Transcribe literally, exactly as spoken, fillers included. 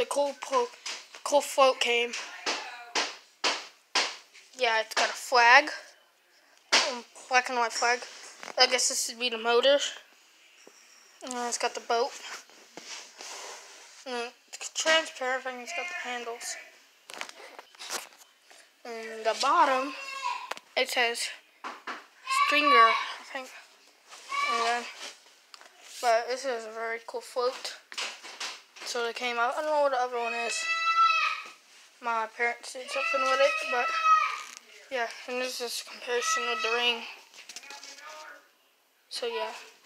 the cool po cool float came. Yeah, it's got a flag, um, black and white flag. I guess this would be the motor. And it's got the boat. And it's transparent, and it's got the handles. And the bottom, it says Stringer, I think. And, but this is a very cool float. So they came out. I don't know what the other one is. My parents did something with it, but yeah. And this is a comparison with the ring. So yeah.